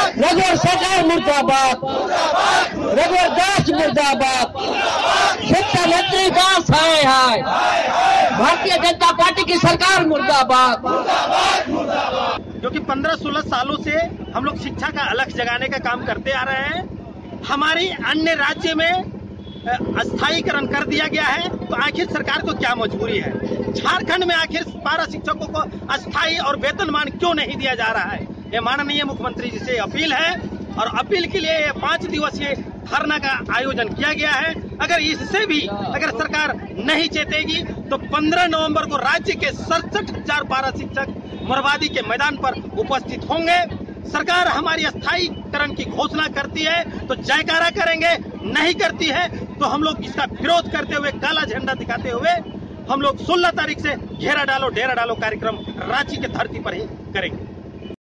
रघुवर सरकार मुर्दाबाद, रघुवर दास मुर्दाबाद, शिक्षा मंत्री दास हाय, भारतीय जनता पार्टी की सरकार मुर्दाबाद। जो कि 15-16 सालों से हम लोग शिक्षा का अलख जगाने का काम करते आ रहे हैं। हमारी अन्य राज्य में अस्थायीकरण कर दिया गया है, तो आखिर सरकार को क्या मजबूरी है? झारखंड में आखिर पारा शिक्षकों को अस्थायी और वेतनमान क्यों नहीं दिया जा रहा है? ये माननीय मुख्यमंत्री जी से अपील है, और अपील के लिए 5 दिवसीय धरना का आयोजन किया गया है। अगर इससे भी अगर सरकार नहीं चेतेगी तो 15 नवंबर को राज्य के 67,000 पारा शिक्षक मोरहाबादी के मैदान पर उपस्थित होंगे। सरकार हमारी अस्थायीकरण की घोषणा करती है तो जयकारा करेंगे, नहीं करती है तो हम लोग इसका विरोध करते हुए, काला झंडा दिखाते हुए हम लोग 16 तारीख से घेरा डालो डेरा डालो कार्यक्रम रांची के धरती पर ही करेंगे।